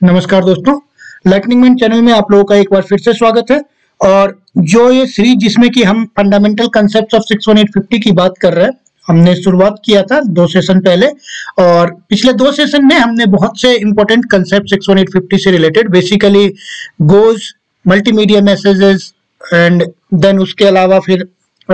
नमस्कार दोस्तों, lightning man channel में आप लोगों का एक बार फिर से स्वागत है। और जो ये सीरीज जिसमें कि हम फंडामेंटल कंसेप्ट्स ऑफ 61850 की बात कर रहे हैं, हमने शुरुआत किया था 2 सेशन पहले। और पिछले 2 सेशन में हमने बहुत से इंपॉर्टेंट कंसेप्ट 61850 से related, basically goes, multimedia messages and then उसके अलावा फिर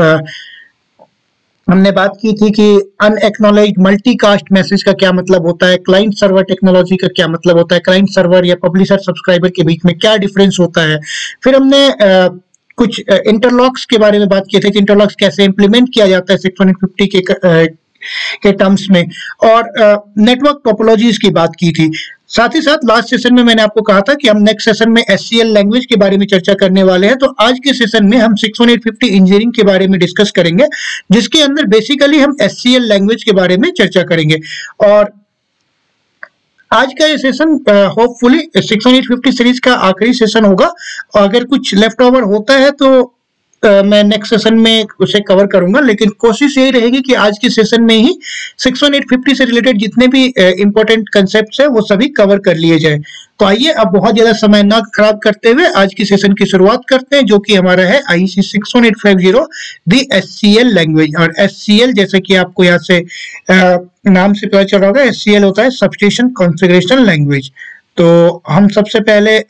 हमने बात की थी कि अनएक्नॉलेज्ड मल्टीकास्ट मैसेज का क्या मतलब होता है, क्लाइंट सर्वर टेक्नोलॉजी का क्या मतलब होता है, क्लाइंट सर्वर या पब्लिशर सब्सक्राइबर के बीच में क्या डिफरेंस होता है। फिर हमने कुछ इंटरलॉक्स के बारे में बात की थी कि इंटरलॉक्स कैसे इंप्लीमेंट किया जाता है 650 के टर्म्स में, और नेटवर्क टोपोलॉजीज की बात की थी। साथ ही साथ लास्ट सेशन में मैंने आपको कहा था कि हम नेक्स्ट सेशन में SCL लैंग्वेज के बारे में चर्चा करने वाले हैं। तो आज के सेशन में हम 61850 इंजीनियरिंग के बारे में डिस्कस करेंगे, जिसके अंदर बेसिकली हम SCL लैंग्वेज के बारे में चर्चा करेंगे। और आज का ये सेशन होपफुली 61850 सीरीज का आखिरी सेशन होगा। अगर कुछ लेफ्ट ओवर होता है तो मैं नेक्स्ट सेशन में उसे कवर करूंगा, लेकिन कोशिश यही रहेगी कि आज के सेशन में ही 61850 से रिलेटेड जितने भी इंपॉर्टेंट कंसेप्ट्स हैं वो सभी कवर कर लिए जाए। तो आइए अब बहुत ज्यादा समय ना खराब करते हुए आज की सेशन की शुरुआत करते हैं, जो कि हमारा है IEC 61850 दी SCL लैंग्वेज। और SCL जैसे कि आपको यहाँ से नाम से पता चल रहा होगा, SCL होता है सबस्टेशन कॉन्फ़िगरेशन लैंग्वेज। तो हम सबसे पहले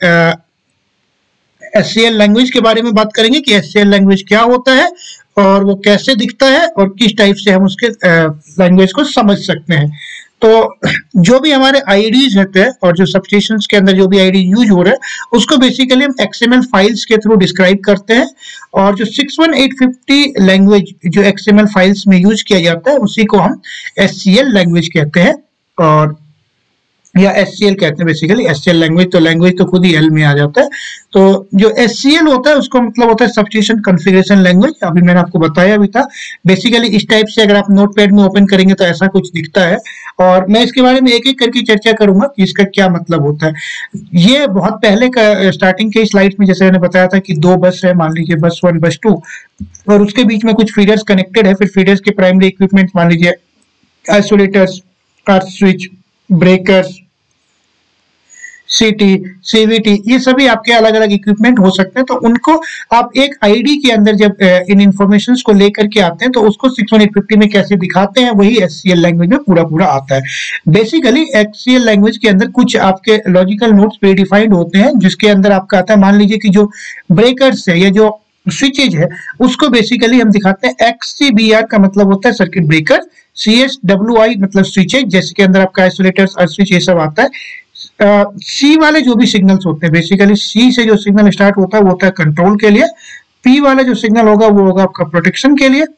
SCL लैंग्वेज के बारे में बात करेंगे कि SCL लैंग्वेज क्या होता है और वो कैसे दिखता है और किस टाइप से हम उसके लैंग्वेज को समझ सकते हैं। तो जो भी हमारे IDs रहते हैं और जो सबस्टेशंस के अंदर जो भी ID यूज हो रहा है उसको बेसिकली हम XML फाइल्स के थ्रू डिस्क्राइब करते हैं। और जो 61850 लैंग्वेज जो XML फाइल्स में यूज किया जाता है उसी को हम SCL लैंग्वेज कहते हैं, और या SCL कहते हैं। बेसिकली SCL लैंग्वेज तो खुद ही L में आ जाता है। तो जो SCL होता है उसको मतलब होता है सबस्टेशन कॉन्फ़िगरेशन लैंग्वेज। अभी मैंने आपको बताया भी था। बेसिकली इस टाइप से अगर आप नोटपैड में ओपन करेंगे तो ऐसा कुछ दिखता है, और मैं इसके बारे में एक एक करके चर्चा करूंगा कि इसका क्या मतलब होता है। ये बहुत पहले का स्टार्टिंग के स्लाइड में जैसे मैंने बताया था कि 2 बस है, मान लीजिए बस 1 बस 2, और उसके बीच में कुछ फीडर्स कनेक्टेड है। फिर फीडर्स के प्राइमरी इक्विपमेंट मान लीजिए isolators, earth switch, breakers, CT, CVT, ये सभी आपके अलग अलग इक्विपमेंट हो सकते हैं। तो उनको आप एक ID के अंदर जब इन इंफॉर्मेशंस को लेकर के आते हैं तो उसको 61850 में कैसे दिखाते हैं वही SCL लैंग्वेज में पूरा आता है। बेसिकली SCL लैंग्वेज के अंदर कुछ आपके लॉजिकल नोड्स प्रीडिफाइंड होते हैं, जिसके अंदर आपका आता है, मान लीजिए कि जो ब्रेकर्स है या जो स्विचेज है उसको बेसिकली हम दिखाते हैं XCBR का मतलब होता है सर्किट ब्रेकर, CSWI मतलब स्विचेज जैसे के अंदर आपका आइसोलेटर्स, अर्थ स्विच, ये सब आता है। C वाले जो भी सिग्नल्स होते हैं, बेसिकली C से जो सिग्नल स्टार्ट होता है वो होता है कंट्रोल के लिए, P वाला जो सिग्नल होगा वो होगा आपका प्रोटेक्शन के लिए,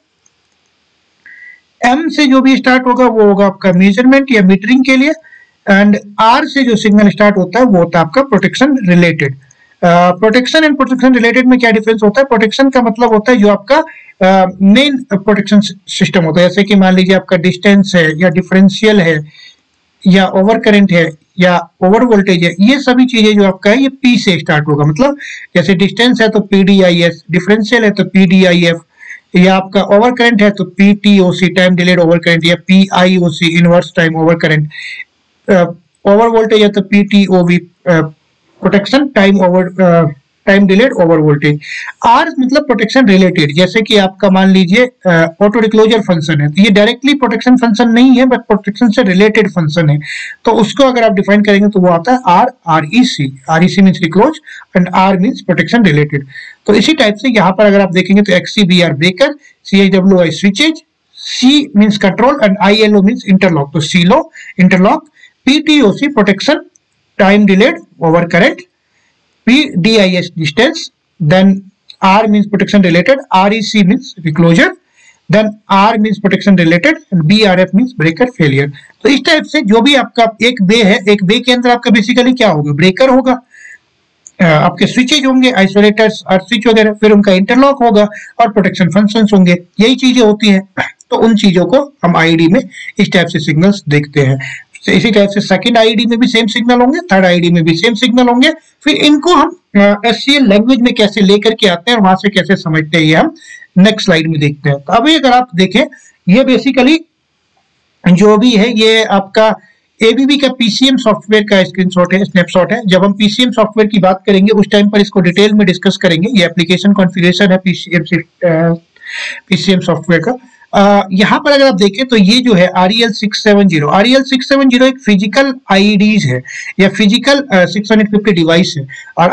M से जो भी स्टार्ट होगा वो होगा आपका मेजरमेंट या मीटरिंग के लिए, एंड R से जो सिग्नल स्टार्ट होता है वो होता है आपका protection related. Protection and protection related में क्या डिफरेंस होता है? प्रोटेक्शन का मतलब होता है जो आपका मेन प्रोटेक्शन सिस्टम होता है, जैसे कि मान लीजिए आपका डिस्टेंस है या डिफरेंशियल है या ओवर करंट है या ओवर वोल्टेज है, ये सभी चीजें जो आपका है ये P से स्टार्ट होगा। मतलब जैसे डिस्टेंस है तो PDIS, डिफरेंशियल है तो PDIF, या आपका ओवर करंट है तो PTOC time delayed over current, या PIOC inverse time over current, over voltage है तो PTOV protection time delayed over voltage. R मतलब प्रोटेक्शन रिलेटेड, जैसे कि आपका मान लीजिए ऑटो रिक्लोजर फंक्शन है, तो ये डायरेक्टली प्रोटेक्शन फंक्शन नहीं है बट प्रोटेक्शन से रिलेटेड फंक्शन है। तो उसको अगर आप डिफाइन करेंगे तो वो आता है REC means reclose and R means protection related. तो इसी टाइप से यहाँ पर अगर आप देखेंगे तो XCBR breaker, CHWI switches, C means control and ILO means interlock, तो CLO interlock, PTOC protection time delayed over current, PDIS distance, then R means protection related, REC means reclosure, then R means protection related and BRF means breaker failure। तो इस type से जो भी आपका एक बे है, एक बे के अंदर आपका बेसिकली क्या होगा, ब्रेकर होगा, आपके स्विचेज होंगे, आइसोलेटर्स, अर्थ स्विच वगैरह, फिर उनका इंटरलॉक होगा और प्रोटेक्शन फंक्शंस होंगे, यही चीजें होती हैं। तो उन चीजों को हम ID में इस टाइप से सिग्नल्स देखते हैं। तो इसी टाइप से सेकंड ID में भी सेम सिग्नल होंगे, थर्ड ID में भी सेम सिग्नल होंगे। फिर इनको हम SCL लैंग्वेज में कैसे लेकर के आते हैं और वहां से कैसे समझते हैं ये हम नेक्स्ट स्लाइड में देखते हैं। तो अभी अगर आप देखें, ये बेसिकली जो भी है ये आपका एबीबी का पीसीएम सॉफ्टवेयर का स्क्रीनशॉट है, स्नैपशॉट है। जब हम पीसीएम सॉफ्टवेयर की बात करेंगे उस टाइम पर इसको डिटेल में डिस्कस करेंगे। ये एप्लीकेशन कॉन्फ़िगरेशन है पीसीएम सॉफ्टवेयर का। यहाँ पर अगर आप देखें तो ये जो है REL670 एक फिजिकल आईडीज है या फिजिकल 650 डिवाइस है, और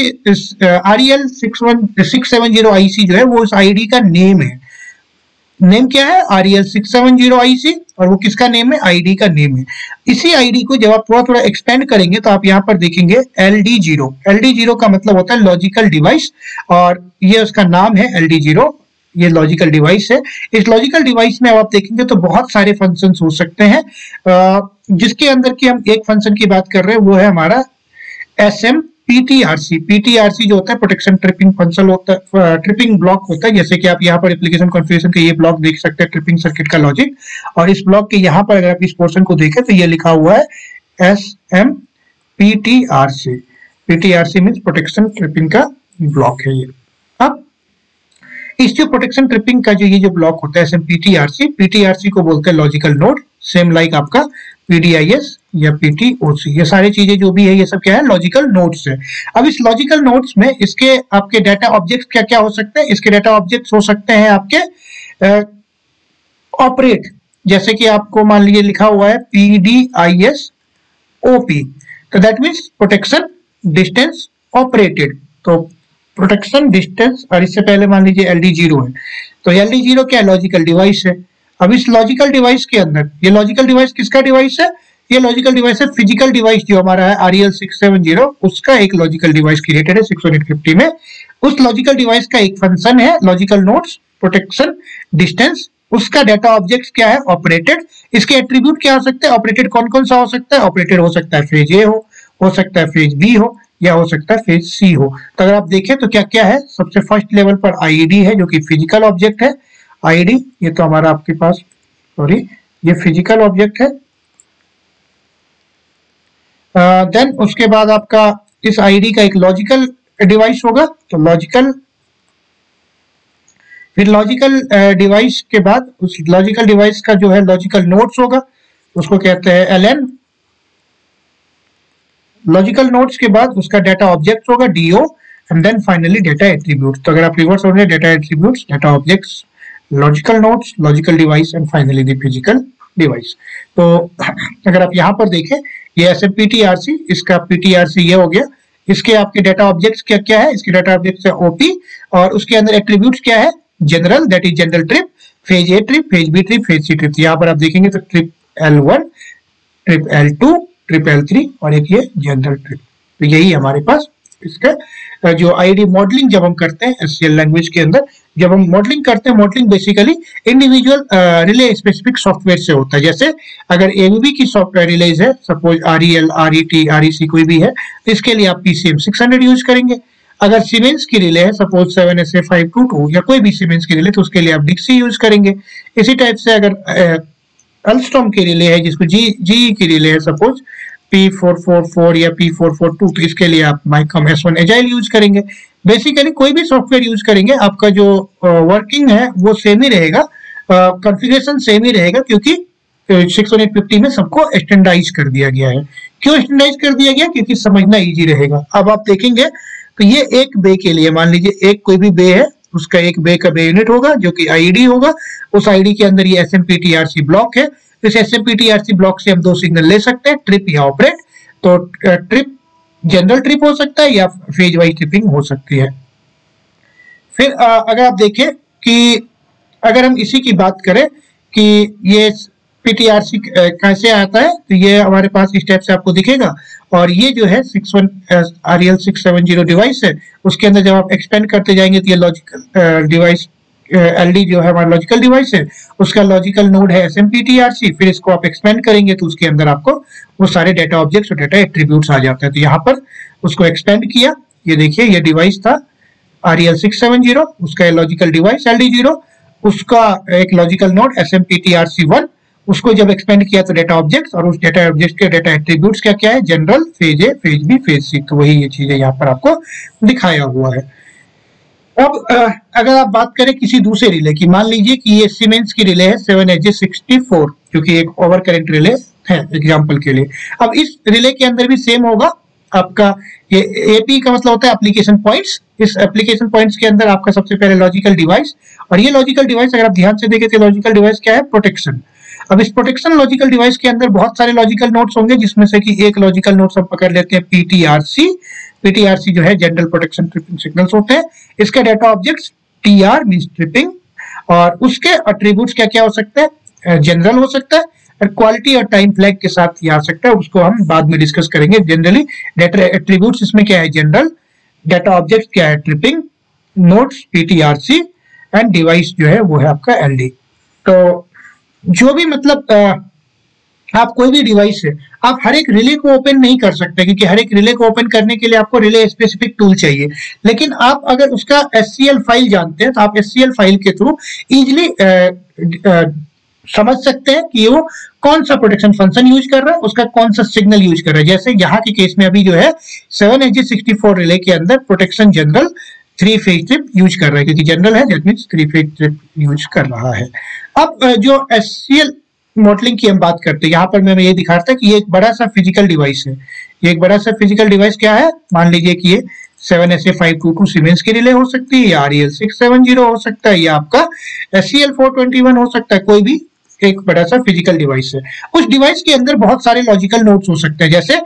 REL670 IC जो है वो उस आईडी का नेम है। नेम क्या है? REL670 IC, और वो किसका नेम है? आईडी का नेम है। इसी आईडी को जब आप थोड़ा थोड़ा एक्सपेंड करेंगे तो आप यहाँ पर देखेंगे LD0। LD0 का मतलब होता है लॉजिकल डिवाइस, और ये उसका नाम है LD0। ये लॉजिकल डिवाइस है। इस लॉजिकल डिवाइस में आप देखेंगे तो बहुत सारे फंक्शंस हो सकते हैं, जिसके अंदर की हम एक फंक्शन की बात कर रहे हैं वो है हमारा SMPTRC। PTRC जो होता है प्रोटेक्शन ट्रिपिंग फंक्शन होता है, ट्रिपिंग ब्लॉक होता है। जैसे कि आप यहाँ पर एप्लीकेशन कॉन्फ़िगरेशन का ये ब्लॉक देख सकते हैं, ट्रिपिंग सर्किट का लॉजिक। और इस ब्लॉक के यहाँ पर अगर आप इस पोर्शन को देखें तो ये लिखा हुआ है SMPTRC। PTRC means protection tripping का ब्लॉक है ये। अब इस जो प्रोटेक्शन ट्रिपिंग का ये जो ब्लॉक होता है PTRC को बोलते हैं लॉजिकल नोड, सेम लाइक आपका PDIS या PTOC। ये सारी चीजें जो भी है ये सब क्या है? लॉजिकल नोड्स है। अब इस लॉजिकल नोड्स में इसके आपके डाटा ऑब्जेक्ट्स क्या क्या हो सकते हैं? इसके डाटा ऑब्जेक्ट्स हो सकते हैं आपके ऑपरेट, जैसे कि आपको मान लीजिए लिखा हुआ है PDIS OP, तो that means protection distance operated. तो प्रोटेक्शन डिस्टेंस, और इससे पहले मान लीजिए LD0 है, तो LD0 क्या? लॉजिकल डिवाइस है। अब इस लॉजिकल डिवाइस के अंदर, ये लॉजिकल डिवाइस किसका डिवाइस है? ये लॉजिकल डिवाइस है फिजिकल डिवाइस जो हमारा है REL670, उसका एक लॉजिकल डिवाइस क्रिएटेड है 650 में। उस लॉजिकल डिवाइस का एक फंक्शन है लॉजिकल नोड्स, प्रोटेक्शन डिस्टेंस। उसका डाटा ऑब्जेक्ट क्या है? ऑपरेटेड। इसके एट्रीब्यूट क्या हो सकते हैं? ऑपरेटेड कौन कौन सा हो सकता है? ऑपरेटेड हो सकता है फेज ए हो सकता है फेज बी हो, या हो सकता है फेज सी हो। तो अगर आप देखें तो क्या क्या है? सबसे फर्स्ट लेवल पर आईडी है जो कि फिजिकल ऑब्जेक्ट है। आईडी ये तो हमारा आपके पास, सॉरी, ये फिजिकल ऑब्जेक्ट है। देन उसके बाद आपका इस आईडी का एक लॉजिकल डिवाइस होगा, तो लॉजिकल, फिर लॉजिकल डिवाइस के बाद उस लॉजिकल डिवाइस का जो है लॉजिकल नोड्स होगा, उसको कहते हैं LN। लॉजिकल नोड्स के बाद उसका डाटा ऑब्जेक्ट होगा DO, and then finally data attributes. तो अगर आप रिवर्स हो रहे हैं, data attributes, data objects, logical nodes, logical device, and finally the physical device. तो अगर आप यहाँ पर देखें ये SMPTRC, इसका PTRC ये हो गया। इसके आपके डाटा ऑब्जेक्ट्स क्या क्या है? इसके डाटा ऑब्जेक्ट्स है OP, और उसके अंदर एट्रीब्यूट्स क्या है? General, that is general trip, phase A trip, phase B trip, phase C trip. यहाँ पर आप देखेंगे तो trip L1, trip L2, trip L3, और एक ये जनरल ट्रिप। तो यही हमारे पास इसका जो आईडी मॉडलिंग जब हम करते हैं SCL लैंग्वेज के अंदर, जब हम मॉडलिंग करते हैं, modelling basically individual relay specific software से होता है। जैसे अगर ABB की सॉफ्टवेयर रिलेज है, सपोज REL, RET, REC कोई भी है, तो इसके लिए आप PCM 600 यूज करेंगे। अगर सीमेंस की रिले है, सपोज 7SA522 या कोई भी सीमेंस की रिले, तो उसके लिए आप DIXI यूज करेंगे। इसी टाइप से अगर अल्स्टॉम की रिले है, जिसको GE की रिले है, सपोज P444 या P442, तो इसके लिए आप माइकॉम S1 एजाइल यूज करेंगे। बेसिकली कोई भी सॉफ्टवेयर यूज करेंगे, आपका जो वर्किंग है वो सेम ही रहेगा, कॉन्फ़िगरेशन सेम ही रहेगा, क्योंकि 650 में सबको स्टैंडर्डाइज कर दिया गया है। क्यों स्टैंडर्डाइज कर दिया गया? क्योंकि समझना इजी रहेगा। अब आप देखेंगे तो ये एक बे के लिए, मान लीजिए एक कोई भी बे है, उसका एक बे का बे यूनिट होगा जो कि आईडी होगा। उस आईडी के अंदर ये SMPTRC ब्लॉक है। इस SMPTRC ब्लॉक से हम दो सिग्नल ले सकते हैं, ट्रिप या ऑपरेट। तो ट्रिप जनरल ट्रिप हो सकता है या फेज वाइज ट्रिपिंग हो सकती है। फिर अगर आप देखें कि अगर हम इसी की बात करें कि ये PTRC कैसे आता है, तो ये हमारे पास इस टाइप से आपको दिखेगा। और ये जो है REL670 डिवाइस है, उसके अंदर जब आप एक्सपेंड करते जाएंगे तो ये लॉजिकल डिवाइस LD जो है हमारा लॉजिकल डिवाइस है, उसका लॉजिकल नोड है SMPTRC। फिर इसको आप एक्सपेंड करेंगे तो उसके अंदर आपको वो सारे डाटा ऑब्जेक्ट्स और डाटा एट्रीब्यूट्स आ जाते हैं। तो यहाँ पर उसको एक्सपेंड किया, ये देखिए ये डिवाइस था REL670, उसका लॉजिकल डिवाइस LD0, उसका एक लॉजिकल नोड SMPTRC1, उसको जब एक्सपेंड किया तो डाटा ऑब्जेक्ट्स, और उस डाटा ऑब्जेक्ट के डाटा एट्रीब्यूट्स क्या क्या है? General, phase A, phase B, phase C. तो वही ये चीजें यहाँ पर आपको दिखाया हुआ है। अब अगर आप बात करें किसी दूसरे रिले की, मान लीजिए कि ये सीमेंस की रिले है 7SG64, क्योंकि एक ओवर करंट रिले है एग्जाम्पल के लिए। अब इस रिले के अंदर भी सेम होगा आपका, ये एपी का मतलब होता है एप्लीकेशन पॉइंट्स। इस एप्लीकेशन पॉइंट्स के अंदर आपका सबसे पहले लॉजिकल डिवाइस, और ये लॉजिकल डिवाइस अगर आप ध्यान से देखें तो लॉजिकल डिवाइस क्या है, प्रोटेक्शन। अब इस प्रोटेक्शन लॉजिकल डिवाइस के अंदर बहुत सारे लॉजिकल नोड्स होंगे, जिसमें से कि एक लॉजिकल नोड्स हम पकड़ लेते हैं पीटीआरसी। पीटीआरसी जो है जनरल प्रोटेक्शन ट्रिपिंग सिग्नल्स होते हैं। इसका data objects TR means tripping, और उसके एट्रीब्यूट्स क्या क्या हो सकते हैं, जनरल हो सकता है, और क्वालिटी और टाइम फ्लैग के साथ ये आ सकता है, उसको हम बाद में डिस्कस करेंगे। जनरली डाटा एट्रीब्यूट्स इसमें क्या है, जनरल, डाटा ऑब्जेक्ट क्या है, tripping, nodes PTRC, and device जो है वो है आपका एलडी। तो जो भी मतलब आप कोई भी डिवाइस है, आप हर एक रिले को ओपन नहीं कर सकते, क्योंकि हर एक रिले को ओपन करने के लिए आपको रिले स्पेसिफिक टूल चाहिए। लेकिन आप अगर उसका एससीएल फाइल जानते हैं तो आप एससीएल फाइल के थ्रू इजिली समझ सकते हैं कि वो कौन सा प्रोटेक्शन फंक्शन यूज कर रहा है, उसका कौन सा सिग्नल यूज कर रहा है। जैसे यहाँ के केस में अभी जो है 7HG64 रिले के अंदर protection general 3 phase trip use कर रहा है, क्योंकि जनरल है that means 3 phase trip use कर रहा है। अब जो एससीएल मॉडलिंग की हम बात करते हैं, यहाँ पर मैं ये दिखा रहा था कि ये एक बड़ा सा फिजिकल डिवाइस है। ये एक बड़ा सा फिजिकल डिवाइस क्या है, मान लीजिए कि ये 7SA522 सीमेंस की रिले हो सकती है, या REL670 हो सकता है, या आपका SCL421 हो सकता है, कोई भी एक बड़ा सा फिजिकल डिवाइस है। उस डिवाइस के अंदर बहुत सारे लॉजिकल नोड्स हो सकते हैं। जैसे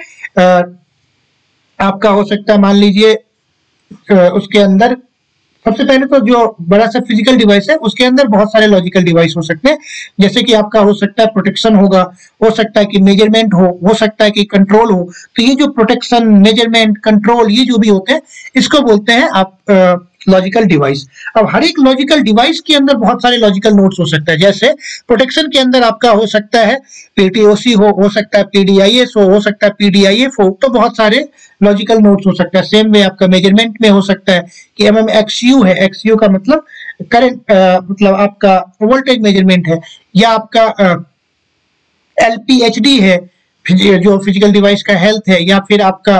आपका हो सकता है, मान लीजिए उसके अंदर सबसे पहले तो जो बड़ा सा फिजिकल डिवाइस है उसके अंदर बहुत सारे लॉजिकल डिवाइस हो सकते हैं। जैसे कि आपका हो सकता है प्रोटेक्शन होगा, हो सकता है कि मेजरमेंट हो सकता है कि कंट्रोल हो। तो ये जो प्रोटेक्शन, मेजरमेंट, कंट्रोल, ये जो भी होते हैं इसको बोलते हैं आप लॉजिकल डिवाइस। अब हर एक लॉजिकल डिवाइस के अंदर बहुत सारे लॉजिकल नोड्स हो सकता है। जैसे प्रोटेक्शन के अंदर आपका हो सकता है पीटीओसी हो सकता है पीडीआईएस हो सकता है पीडीआईएफ हो, तो बहुत सारे लॉजिकल नोड्स हो सकता है। सेम वे आपका मेजरमेंट में हो सकता है कि MMXU है, XU का मतलब करंट, मतलब आपका वोल्टेज मेजरमेंट है, या आपका LPHD है जो फिजिकल डिवाइस का हेल्थ है, या फिर आपका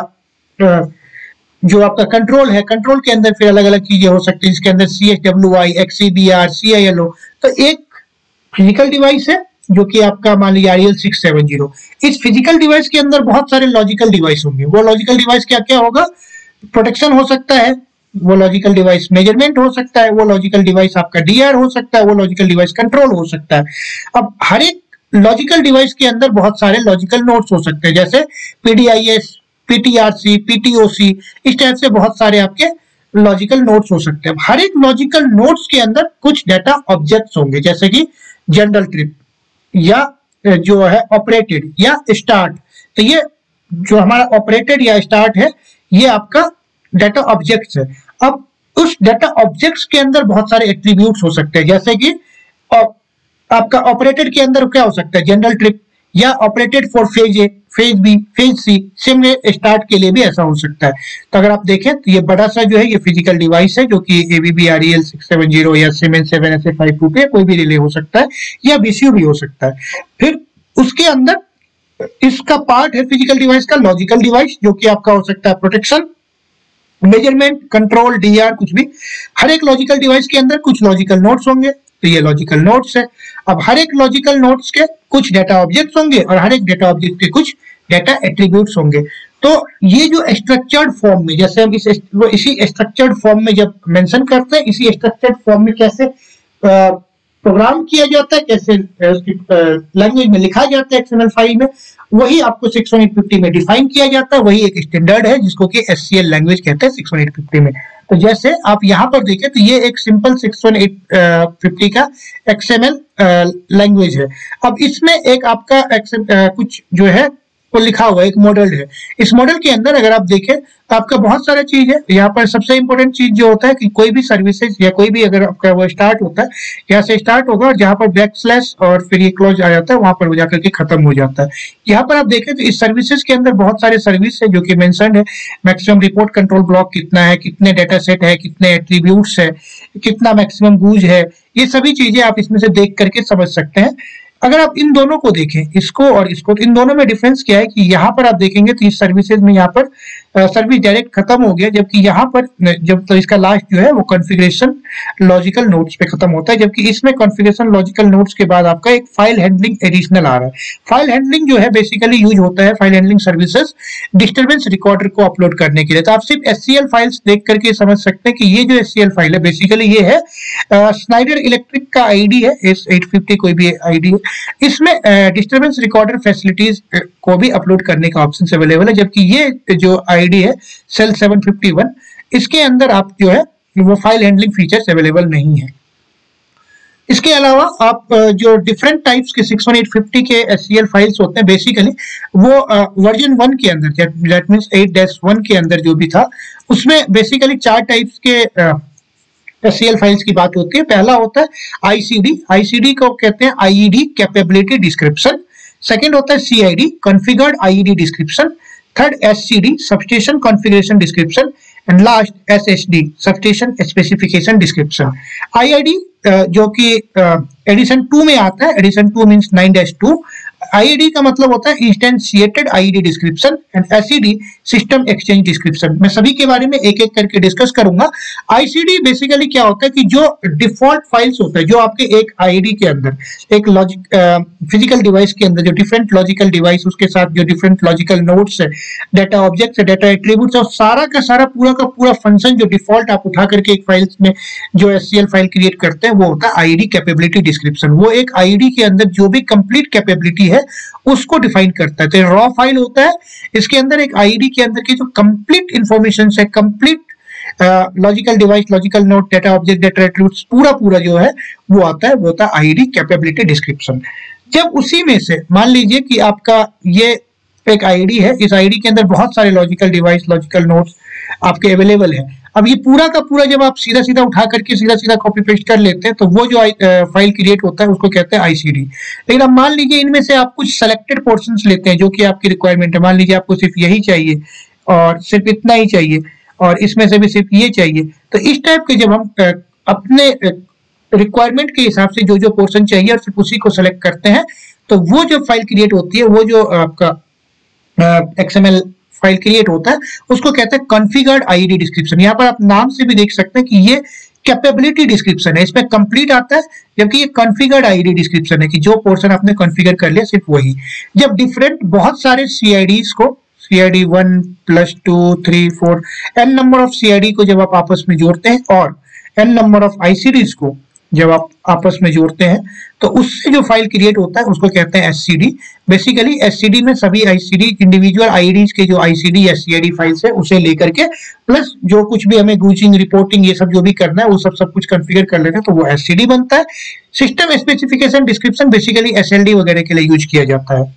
जो आपका कंट्रोल है, कंट्रोल के अंदर फिर अलग अलग चीजें हो सकती है, इसके अंदर CHWI, XCBR, CILO। तो एक फिजिकल डिवाइस है जो कि आपका मान लीजिए REL670। इस फिजिकल डिवाइस के अंदर बहुत सारे लॉजिकल डिवाइस होंगे। वो लॉजिकल डिवाइस क्या क्या होगा, प्रोटेक्शन हो सकता है, वो लॉजिकल डिवाइस मेजरमेंट हो सकता है, वो लॉजिकल डिवाइस आपका DR हो सकता है, वो लॉजिकल डिवाइस कंट्रोल हो सकता है। अब हर एक लॉजिकल डिवाइस के अंदर बहुत सारे लॉजिकल नोड्स हो सकते हैं, जैसे PDIS, PTRC, PTOC, इस टाइप से बहुत सारे आपके लॉजिकल नोड्स हो सकते हैं। हर एक लॉजिकल नोड्स के अंदर कुछ डाटा ऑब्जेक्ट्स होंगे, जैसे कि जनरल ट्रिप, या जो है ऑपरेटेड, या स्टार्ट। तो ये जो हमारा ऑपरेटेड या स्टार्ट है, ये आपका डाटा ऑब्जेक्ट्स है। अब उस डाटा ऑब्जेक्ट्स के अंदर बहुत सारे एट्रीब्यूट्स हो सकते हैं, जैसे कि आपका ऑपरेटेड के अंदर क्या हो सकता है, जनरल ट्रिप, या operated for phase A, phase B, phase C. Similar start के लिए भी ऐसा हो सकता है। तो अगर आप देखें तो ये बड़ा सा जो है ये फिजिकल डिवाइस है, जो कि ABB REL670 या Siemens 7SA522 कोई भी रिले हो सकता है, या BCU भी हो सकता है। फिर उसके अंदर इसका पार्ट है फिजिकल डिवाइस का लॉजिकल डिवाइस, जो कि आपका हो सकता है प्रोटेक्शन, मेजरमेंट, कंट्रोल, DR, कुछ भी। हर एक लॉजिकल डिवाइस के अंदर कुछ लॉजिकल नोड्स होंगे, तो ये लॉजिकल नोड्स है। अब हर एक लॉजिकल नोड्स के कुछ डाटा ऑब्जेक्ट्स होंगे, और हर एक डाटा ऑब्जेक्ट के कुछ डाटा एट्रीब्यूट्स होंगे। तो ये जो स्ट्रक्चर्ड फॉर्म में, जैसे हम इसी स्ट्रक्चर्ड फॉर्म में जब मेंशन करते हैं, इसी स्ट्रक्चर्ड फॉर्म में कैसे प्रोग्राम किया जाता है, कैसे लैंग्वेज में लिखा जाता है XML फाइल में, वही आपको 61850 में डिफाइन किया जाता है। वही एक स्टैंडर्ड है जिसको कि SCL लैंग्वेज कहते हैं 61850 में। तो जैसे आप यहाँ पर देखें तो ये एक सिंपल 61850 का XML लैंग्वेज है। अब इसमें एक आपका कुछ जो है वो लिखा हुआ है, एक मॉडल है। इस मॉडल के अंदर अगर आप देखें तो आपका बहुत सारा चीज है। यहाँ पर सबसे इंपॉर्टेंट चीज जो होता है कि कोई भी सर्विसेज या कोई भी अगर आपका वो स्टार्ट होता है, यहाँ से स्टार्ट होगा और जहाँ पर बैकस्लैश और फिर ये क्लोज आ जाता है, वहां पर वो जाकर के खत्म हो जाता है। यहाँ पर आप देखें तो इस सर्विसेज के अंदर बहुत सारे सर्विस है जो कि मेंशन्ड है। मैक्सिमम रिपोर्ट कंट्रोल ब्लॉक कितना है, कितने डेटा सेट है, कितने एट्रीब्यूट्स है, कितना मैक्सिमम गूज है, ये सभी चीजें आप इसमें से देख करके समझ सकते हैं। अगर आप इन दोनों को देखें, इसको और इसको, तो इन दोनों में डिफरेंस क्या है कि यहाँ पर आप देखेंगे तो इस सर्विसेज में यहाँ पर सर्विस डायरेक्ट खत्म हो गया, जबकि यहाँ पर जब तो इसका लास्ट जो है वो कॉन्फ़िगरेशन लॉजिकल नोड्स पे खत्म होता है, जबकि इसमें कॉन्फ़िगरेशन लॉजिकल नोड्स के बाद आपका एक फाइल हैंडलिंग एडिशनल आ रहा है। फाइल हैंडलिंग जो है बेसिकली यूज होता है file handling services disturbance recorder को अपलोड करने के लिए। तो आप सिर्फ एससीएल फाइल्स देख करके समझ सकते हैं कि ये जो एससीएल फाइल है बेसिकली ये है स्नाइडर इलेक्ट्रिक का आईडी है, इस 850 कोई भी आईडी है, इसमें डिस्टर्बेंस रिकॉर्डर फैसिलिटीज को भी अपलोड करने का ऑप्शन अवेलेबल है, जबकि ये जो आईडी है सेल 751 इसके अंदर आप जो है वो फाइल हैंडलिंग फीचर्स अवेलेबल नहीं है। इसके अलावा आप जो डिफरेंट टाइप्स के 61850 के एससीएल फाइल्स होते हैं बेसिकली वो वर्जन 1 के अंदर दैट मींस 8-1 के अंदर जो भी था उसमें बेसिकली 4 टाइप्स के एससीएल फाइल्स की बात होती है। पहला होता है आईसीडी, आईसीडी को कहते हैं आईईडी कैपेबिलिटी डिस्क्रिप्शन। सेकंड होता है CID configured IED description. Third SCD substation configuration description and last SSD substation specification description. IID जो कि एडिशन 2 में आता है, एडिशन 2 मींस 9-2। आईईडी का मतलब होता है instantiated IED description and SED system exchange description. मैं सभी के बारे में एक एक करके डिस्कस करूंगा। आईसीडी बेसिकली क्या होता है कि जो डिफॉल्ट फाइल्स होता है जो आपके एक आईडी के अंदर एक लॉजिक फिजिकल डिवाइस के अंदर जो डिफरेंट लॉजिकल डिवाइस उसके साथ जो डिफरेंट लॉजिकल नोड्स है, डाटा ऑब्जेक्ट्स है, डाटा एट्रीब्यूट्स और सारा का सारा पूरा का पूरा फंक्शन जो डिफॉल्ट आप उठा करके एक फाइल्स में जो एससीएल फाइल क्रिएट करते हैं वो होता है आईडी कैपेबिलिटी डिस्क्रिप्शन। वो एक आईडी के अंदर जो भी कंप्लीट कैपेबिलिटी है उसको डिफाइन करता है। तो रॉ फाइल होता है, इसके अंदर एक आईडी के अंदर की जो कंप्लीट इंफॉर्मेशन है, complete logical device, logical node, data object, data attributes पूरा जो है वो आता है, वो होता है आईडी कैपेबिलिटी डिस्क्रिप्शन। जब उसी में से मान लीजिए कि आपका ये एक आईडी है, इस आईडी के अंदर बहुत सारे लॉजिकल डिवाइस, लॉजिकल नोड्स आपके अवेलेबल है। अब ये पूरा का पूरा जब आप सीधा सीधा उठा करके सीधा सीधा कॉपी पेस्ट कर लेते हैं तो वो जो फाइल क्रिएट होता है उसको कहते हैं आईसीडी। लेकिन अब मान लीजिए इनमें से आप कुछ सेलेक्टेड पोर्शंस लेते हैं जो कि आपकी रिक्वायरमेंट है, मान लीजिए आपको सिर्फ यही चाहिए और सिर्फ इतना ही चाहिए और इसमें से भी सिर्फ ये चाहिए, तो इस टाइप के जब हम अपने रिक्वायरमेंट के हिसाब से जो जो पोर्शन चाहिए और सिर्फ उसी को सेलेक्ट करते हैं तो वो जो फाइल क्रिएट होती है, वो जो आपका एक्सएमएल फाइल क्रिएट होता है उसको कहते हैं कॉन्फ़िगर्ड आईडी डिस्क्रिप्शन। यहाँ पर आप नाम से भी देख सकते हैं कि ये कैपेबिलिटी डिस्क्रिप्शन है, इसमें कंप्लीट आता है, जबकि ये कॉन्फ़िगर्ड आईडी डिस्क्रिप्शन है कि जो पोर्शन आपने कॉन्फ़िगर कर लिया सिर्फ वही। जब डिफरेंट बहुत सारे सीआईडीज को CID 1+2 3 4 N number of CID को जब आप आपस में जोड़ते हैं और एन नंबर ऑफ आईसीडीज को जब आप आपस में जोड़ते हैं तो उससे जो फाइल क्रिएट होता है उसको कहते हैं एससीडी। बेसिकली एससीडी में सभी आईसीडी इंडिविजुअल आईडीज के जो आईसीडी या सीआईडी फाइल्स है उसे लेकर के प्लस जो कुछ भी हमें गूचिंग, रिपोर्टिंग ये सब जो भी करना है वो सब कुछ कॉन्फ़िगर कर लेते हैं तो वो एससीडी बनता है। System specification description basically SLD वगैरह के लिए यूज किया जाता है।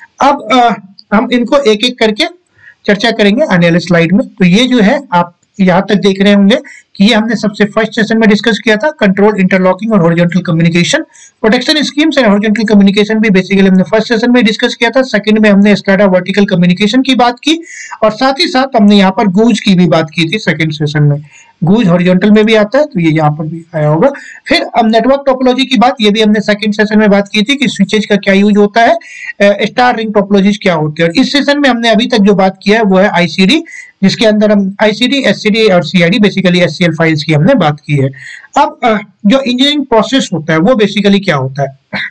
अब हम इनको एक एक करके चर्चा करेंगे आने वाले स्लाइड में। तो ये जो है आप यहाँ तक देख रहे होंगे कि ये हमने सबसे फर्स्ट सेशन में डिस्कस किया था, कंट्रोल, इंटरलॉकिंग और horizontal communication. Protection schemes and horizontal communication भी बेसिकली हमने फर्स्ट सेशन में डिस्कस किया था। सेकंड में हमने स्टाडा वर्टिकल कम्युनिकेशन की बात की और साथ ही साथ हमने यहाँ पर गूज की भी बात की थी सेकंड सेशन में। गूज हॉरिजॉन्टल में भी आता है तो ये यहाँ पर भी आया होगा। फिर अब नेटवर्क टोपोलॉजी की बात, ये भी हमने सेकंड सेशन में बात की थी कि स्विचेज का क्या यूज होता है, स्टार रिंग टोपोलॉजीज क्या होते हैं। और इस सेशन में हमने अभी तक जो बात किया है वो है आईसीडी, जिसके अंदर हम आईसीडी, एससीडी और सीआईडी बेसिकली एससीएल फाइल्स की हमने बात की है। अब जो इंजीनियरिंग प्रोसेस होता है वो बेसिकली क्या होता है,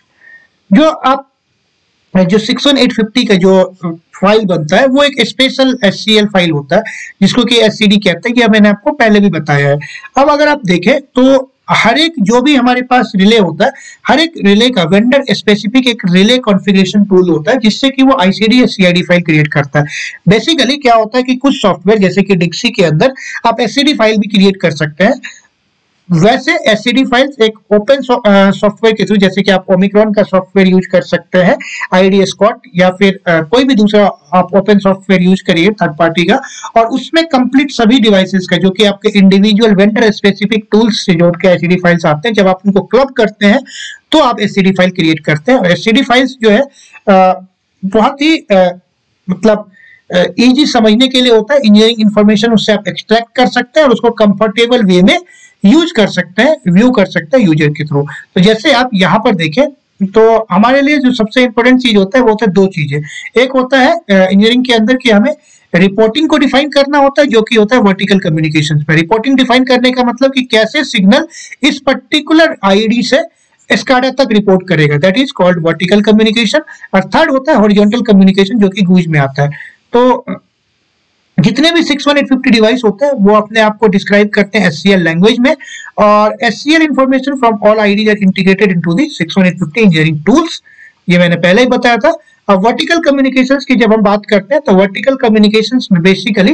जो 61850 का जो फाइल बनता है वो एक स्पेशल एससीएल फाइल होता है जिसको कि एससीडी कहते हैं, कि मैंने आपको पहले भी बताया है। अब अगर आप देखें तो हर एक जो भी हमारे पास रिले होता है, हर एक रिले का वेंडर स्पेसिफिक एक रिले कॉन्फ़िगरेशन टूल होता है जिससे कि वो आईसीडी या सीआईडी फाइल क्रिएट करता है। बेसिकली क्या होता है कि कुछ सॉफ्टवेयर जैसे कि डिक्सी के अंदर आप एससीडी फाइल भी क्रिएट कर सकते हैं। वैसे एससीडी फाइल्स एक ओपन सॉफ्टवेयर के थ्रू, जैसे कि आप ओमिक्रॉन का सॉफ्टवेयर यूज कर सकते हैं, आईडी स्कॉट या फिर कोई भी दूसरा आप ओपन सॉफ्टवेयर यूज करिए थर्ड पार्टी का, और उसमें कंप्लीट सभी डिवाइसेस का जो कि आपके इंडिविजुअल वेंडर स्पेसिफिक टूल्स से जोड़ के एससीडी फाइल्स आते हैं, जब आप उनको क्लब करते हैं तो आप एससीडी फाइल क्रिएट करते हैं। और एससीडी फाइल्स जो है बहुत ही मतलब इजी समझने के लिए होता है। इंजीनियरिंग इंफॉर्मेशन उससे आप एक्सट्रैक्ट कर सकते हैं और उसको कंफर्टेबल वे में यूज कर सकते हैं, व्यू कर सकते हैं यूजर के थ्रू। तो जैसे आप यहाँ पर देखें तो हमारे लिए जो सबसे इंपॉर्टेंट चीज होता है वो होता है दो चीजें। एक होता है इंजीनियरिंग के अंदर कि हमें रिपोर्टिंग को डिफाइन करना होता है, जो कि होता है वर्टिकल कम्युनिकेशंस में। रिपोर्टिंग डिफाइन करने का मतलब कि कैसे सिग्नल इस पर्टिकुलर आईडी से SCADA तक रिपोर्ट करेगा, that is called vertical communication. और थर्ड होता है हॉरिजॉन्टल कम्युनिकेशन, जो कि गूंज में आता है। तो जितने भी 61850 डिवाइस होते हैं वो अपने आप को डिस्क्राइब करते हैं SCL लैंग्वेज में, और SCL information from all IDs are integrated into the 61850 engineering tools, ये मैंने पहले ही बताया था। अब वर्टिकल कम्युनिकेशंस की जब हम बात करते हैं तो वर्टिकल कम्युनिकेशंस में बेसिकली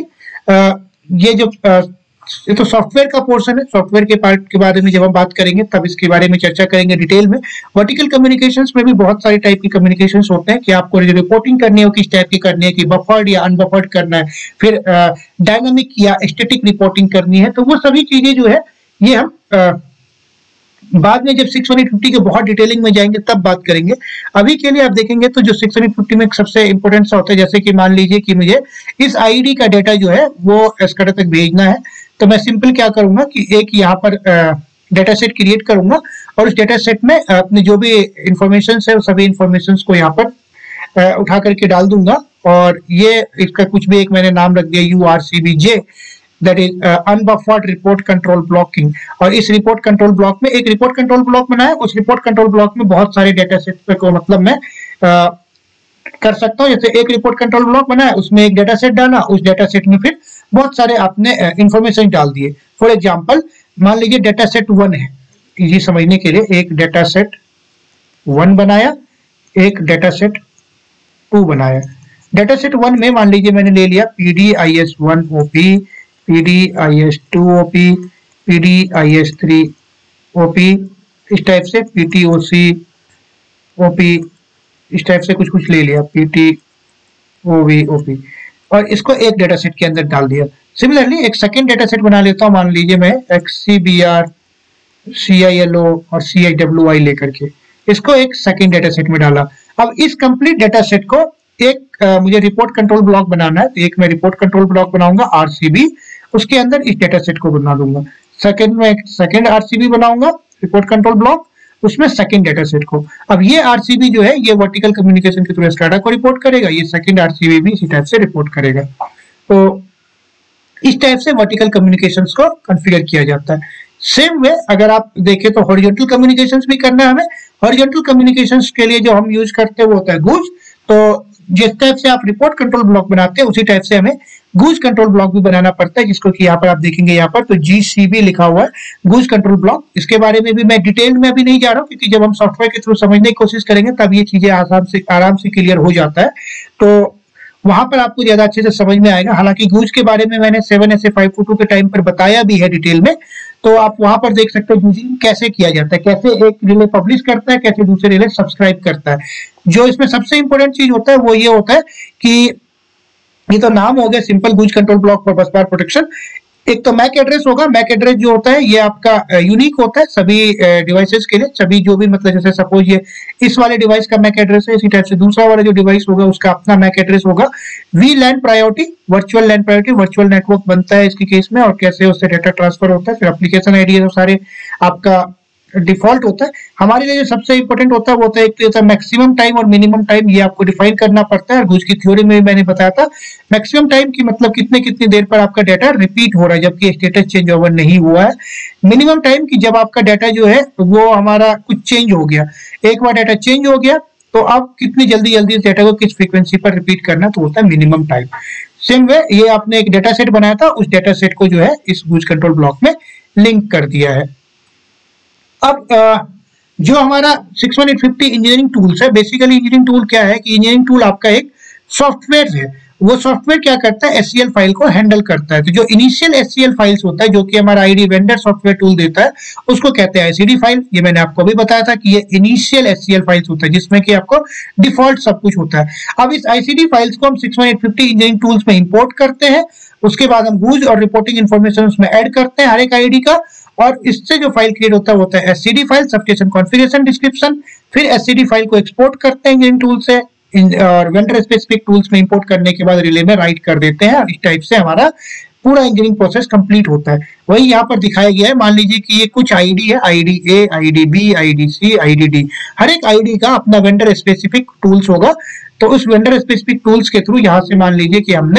ये तो सॉफ्टवेयर का पोर्शन है। सॉफ्टवेयर के पार्ट के बारे में जब हम बात करेंगे तब इसके बारे में चर्चा करेंगे डिटेल में। वर्टिकल कम्युनिकेशंस में भी बहुत सारे टाइप की कम्युनिकेशंस होते हैं कि आपको जो रिपोर्टिंग करनी है वो किस टाइप की करनी है, कि बफर्ड या अनबफर्ड करना है, फिर डायनामिक या स्टैटिक रिपोर्टिंग करनी है। तो वो सभी चीजें जो है ये हम बाद में जब 61850 के बहुत डिटेलिंग में जाएंगे तब बात करेंगे। अभी के लिए आप देखेंगे तो जो 61850 में सबसे इंपॉर्टेंट सा होता है, जैसे कि मान लीजिए कि मुझे इस आईडी का डेटा जो है वो SCADA तक भेजना है, तो मैं सिंपल क्या करूंगा कि एक यहाँ पर डेटा सेट क्रिएट करूंगा और उस डेटा सेट में अपने जो भी इंफॉर्मेशन है सभी इंफॉर्मेशन को यहाँ पर उठा करके डाल दूंगा। और ये इसका कुछ भी एक मैंने नाम रख दिया URCBJ, that is unbuffered report control blocking. और इस रिपोर्ट कंट्रोल ब्लॉक में एक रिपोर्ट कंट्रोल ब्लॉक बनाया, उस रिपोर्ट कंट्रोल ब्लॉक में बहुत सारे डेटा सेट को मतलब मैं कर सकता हूँ। जैसे एक रिपोर्ट कंट्रोल ब्लॉक बनाया, उसमें एक डेटा सेट डाला, उस डेटा सेट में फिर बहुत सारे आपने इंफॉर्मेशन डाल दिए। फॉर एग्जांपल मान लीजिए डेटा सेट 1 है, इजी समझने के लिए एक डेटा सेट 1 बनाया, एक डेटा सेट 2 बनाया। डेटा सेट 1 में मान लीजिए मैंने ले लिया PDIS1OP, PDIS2OP, PDIS3OP, इस टाइप से PTOCOP, इस टाइप से कुछ कुछ ले लिया, PTOVOP, और इसको एक डेटा सेट के अंदर डाल दिया। सिमिलरली एक सेकेंड डेटा सेट बना लेता हूं, मान लीजिए मैं XCBR, CILO और CIWI लेकर के इसको एक सेकेंड डेटा सेट में डाला। अब इस कंप्लीट डेटा सेट को एक मुझे रिपोर्ट कंट्रोल ब्लॉक बनाना है, तो एक मैं रिपोर्ट कंट्रोल ब्लॉक बनाऊंगा RCB, उसके अंदर इस डेटा सेट को बना दूंगा। सेकेंड में एक सेकेंड RCB बनाऊंगा रिपोर्ट कंट्रोल ब्लॉक, उसमें सेकेंड डेटा सेट को। अब ये RCB जो है ये वर्टिकल कम्युनिकेशन के थ्रू SCADA को रिपोर्ट करेगा, ये सेकेंड RCB भी इसी टाइप से रिपोर्ट करेगा। तो इस टाइप से वर्टिकल कम्युनिकेशंस को कॉन्फ़िगर किया जाता है। सेम वे अगर आप देखें तो हॉरिजॉन्टल कम्युनिकेशंस भी करना है हमें। हॉरिजॉन्टल कम्युनिकेशंस के लिए जो हम यूज करते हैं वो होता है गूज। तो जिस टाइप से आप रिपोर्ट कंट्रोल ब्लॉक बनाते हैं उसी टाइप से हमें गूज कंट्रोल ब्लॉक भी बनाना पड़ता है, जिसको कि यहाँ पर आप देखेंगे यहाँ पर तो GCB लिखा हुआ है, गूज कंट्रोल ब्लॉक। इसके बारे में भी मैं डिटेल में अभी नहीं जा रहा हूँ, क्योंकि जब हम सॉफ्टवेयर के थ्रू समझने की कोशिश करेंगे तब ये चीजें आराम से क्लियर हो जाता है, तो वहां पर आपको ज्यादा अच्छे से समझ में आएगा। हालांकि गूज के बारे में मैंने 7SA522 के टाइम पर बताया भी है डिटेल में, तो आप वहां पर देख सकते हो गूजिंग कैसे किया जाता है, कैसे एक रिले पब्लिश करता है, कैसे दूसरे रिले सब्सक्राइब करता है। जो इसमें सबसे इंपॉर्टेंट चीज होता है वो ये होता है कि ये तो नाम हो गया simple goose control block for bus bar protection. एक तो मैक एड्रेस होगा, मैक एड्रेस जो होता है ये आपका यूनिक होता है सभी डिवाइसेस के लिए, सभी जो भी मतलब जैसे सपोज ये इस वाले डिवाइस का मैक एड्रेस है, इसी टाइप से दूसरा वाला जो डिवाइस होगा उसका अपना मैक एड्रेस होगा। VLAN priority, virtual LAN priority, virtual network बनता है इसके केस में, और कैसे उससे डेटा ट्रांसफर होता है, फिर एप्लीकेशन आईडी है सारे आपका डिफॉल्ट होता है। हमारे लिए जो सबसे इंपॉर्टेंट होता है वो होता है एक तो ये होता है मैक्सिमम टाइम और मिनिमम टाइम, ये आपको डिफाइन करना पड़ता है। गूज की थ्योरी में भी मैंने बताया था मैक्सिमम टाइम की मतलब कितनी देर पर आपका डाटा रिपीट हो रहा है जबकि स्टेटस चेंज ओवर नहीं हुआ है। मिनिमम टाइम की जब आपका डाटा जो है वो हमारा कुछ चेंज हो गया, एक बार डाटा चेंज हो गया तो अब कितनी जल्दी इस डाटा को किस फ्रीक्वेंसी पर रिपीट करना, तो होता है मिनिमम टाइम। सेम वे ये आपने एक डाटा सेट बनाया था, उस डाटा सेट को जो है इस गूज कंट्रोल ब्लॉक में लिंक कर दिया है। अब जो हमारा 61850 इंजीनियरिंग टूल्स है, बेसिकली इंजीनियरिंग टूल क्या है कि इंजीनियरिंग टूल आपका एक सॉफ्टवेयर है, वो सॉफ्टवेयर क्या करता है SCL फाइल को हैंडल करता है। तो जो इनिशियल SCL फाइल्स होता है जो कि हमारा आईडी वेंडर सॉफ्टवेयर टूल देता है उसको कहते हैं ICD फाइल। ये मैंने आपको अभी बताया था कि ये इनिशियल SCL फाइल्स होता है जिसमें कि आपको डिफॉल्ट सब कुछ होता है। अब इस ICD फाइल्स को हम 61850 इंजीनियरिंग टूल्स में इंपोर्ट करते हैं, उसके बाद हम गूज और रिपोर्टिंग इन्फॉर्मेशन उसमें ऐड करते हैं हर एक आईडी का, और इससे जो फाइल क्रिएट होता है वो होता है SCD file, substation configuration description. फिर SCD फाइल को एक्सपोर्ट करते हैं इंजीनियरिंग टूल से और वेंडर स्पेसिफिक टूल्स में इंपोर्ट करने के बाद रिले में राइट कर देते हैं, और इस टाइप से हमारा पूरा इंजीनियरिंग प्रोसेस कंप्लीट होता है। वही यहाँ पर दिखाया गया है, मान लीजिए कि ये कुछ आईडी है, ID A, ID B, ID C, ID D, हर एक आईडी का अपना वेंडर स्पेसिफिक टूल्स होगा। तो उस वेंडर स्पेसिफिक टूल्स के थ्रू यहाँ से मान लीजिए कि हमने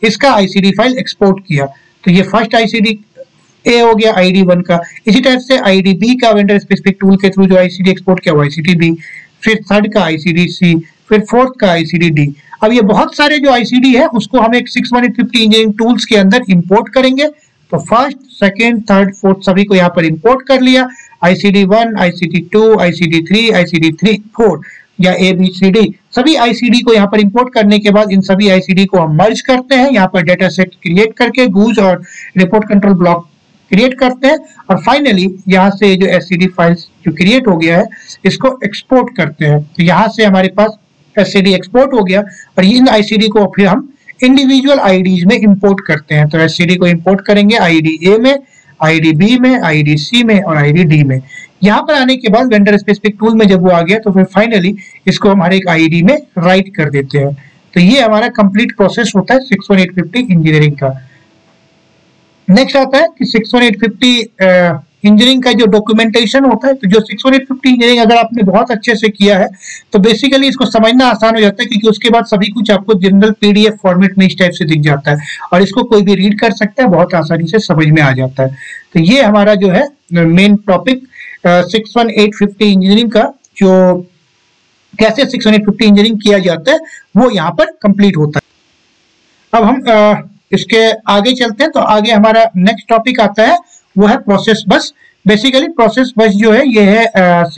इसका आईसीडी फाइल एक्सपोर्ट किया। तो ये फर्स्ट आईसीडी ए हो गया आईडी 1 का। इसी टाइप से आईडी बी का वेंडर स्पेसिफिक टूल के थ्रू जो आईसीडी एक्सपोर्ट किया वो आईसीडी बी, फिर थर्ड का आईसीडी सी, फिर फोर्थ का आईसीडी डी। अब ये बहुत सारे जो आईसीडी है उसको हम एक 61850 इंजीनियरिंग टूल्स के अंदर इंपोर्ट करेंगे। तो फर्स्ट, सेकंड, थर्ड, फोर्थ सभी को यहाँ पर इंपोर्ट कर लिया। आईसीडी 1, आईसीडी 2, आईसीडी 3, आईसीडी 3, 4 या ए बी सी डी सभी आईसीडी को यहाँ पर इंपोर्ट करने के बाद इन सभी आईसीडी को हम मर्ज करते हैं, यहाँ पर डेटा सेट क्रिएट करके गूज और रिपोर्ट कंट्रोल ब्लॉक क्रिएट करते हैं और फाइनली यहाँ से जो एससीडी फाइल्स जो क्रिएट हो गया है इसको एक्सपोर्ट करते हैं। तो यहाँ से हमारे पास एससीडी एक्सपोर्ट हो गया और इन आईसीडी को फिर हम इंडिविजुअल आईडीज में इंपोर्ट करते हैं। तो एससीडी को इंपोर्ट करेंगे आईडी ए में, आईडी बी में, आईडी सी में और आईडी डी में। यहाँ पर आने के बाद वेंडर स्पेसिफिक टूल में जब वो आ गया तो फिर फाइनली इसको हम हर एक आईडी में राइट कर देते हैं। तो ये हमारा कंप्लीट प्रोसेस होता है 61850 इंजीनियरिंग का। नेक्स्ट आता है कि 61850 इंजीनियरिंग का जो डॉक्यूमेंटेशन होता है। तो जो 61850 इंजीनियरिंग अगर आपने बहुत अच्छे से किया है तो बेसिकली इसको समझना आसान हो जाता है, क्योंकि उसके बाद सभी कुछ आपको जनरल पीडीएफ फॉर्मेट में इस टाइप से दिख जाता है और इसको कोई भी रीड कर सकता है, बहुत आसानी से समझ में आ जाता है। तो ये हमारा जो है मेन टॉपिक 61850 इंजीनियरिंग का, जो कैसे 61850 इंजीनियरिंग किया जाता है वो यहाँ पर कंप्लीट होता है। अब हम इसके आगे चलते हैं। तो आगे हमारा नेक्स्ट टॉपिक आता है वो है प्रोसेस बस। बेसिकली प्रोसेस बस जो है ये है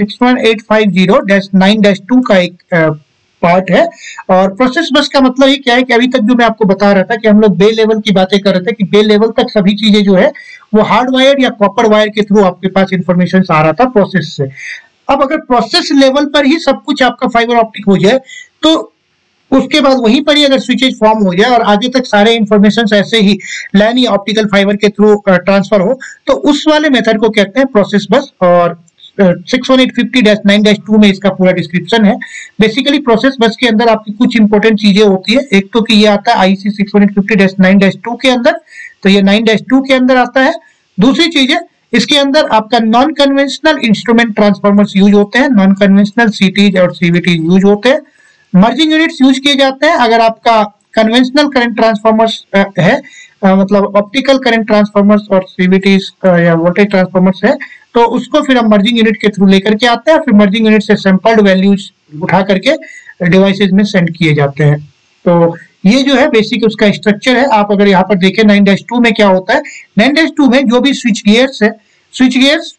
61850-9-2 का एक पार्ट है। और प्रोसेस बस का मतलब ये क्या है कि अभी तक जो मैं आपको बता रहा था कि हम लोग बे लेवल की बातें कर रहे थे कि बे लेवल तक सभी चीजें जो है वो हार्ड वायर या कॉपर वायर के थ्रू आपके पास इंफॉर्मेशन आ रहा था प्रोसेस से। अब अगर प्रोसेस लेवल पर ही सब कुछ आपका फाइबर ऑप्टिक हो जाए तो उसके बाद वहीं पर ही अगर स्विचेज फॉर्म हो जाए और आगे तक सारे इंफॉर्मेशन ऐसे ही लैन या ऑप्टिकल फाइबर के थ्रू ट्रांसफर हो तो उस वाले मेथड को कहते हैं प्रोसेस बस। और 61850-9-2 में इसका पूरा डिस्क्रिप्शन है। बेसिकली प्रोसेस बस के अंदर आपकी कुछ इंपॉर्टेंट चीजें होती है। एक तो कि ये आता है आईसी 61850-9-2 के अंदर, तो ये 9-2 के अंदर आता है। दूसरी चीज है इसके अंदर आपका non conventional instrument transformers use होते हैं, नॉन कन्वेंशनल सीटीज और सीवीटीज यूज होते हैं। मर्जिंग यूनिट्स यूज किए जाते हैं अगर आपका कन्वेंशनल करंट ट्रांसफार्मर्स है, मतलब ऑप्टिकल करंट ट्रांसफार्मर्स और सीवीटीज या वोल्टेज ट्रांसफार्मर्स है तो उसको फिर हम मर्जिंग यूनिट के थ्रू लेकर के आते हैं। फिर मर्जिंग यूनिट से सैंपल्ड वैल्यूज उठा करके डिवाइसेस में सेंड किए जाते हैं। तो ये जो है बेसिक उसका स्ट्रक्चर है। आप अगर यहाँ पर देखें 9-2 में क्या होता है, 9-2 में जो भी स्विच गियर्स है, स्विच गियर्स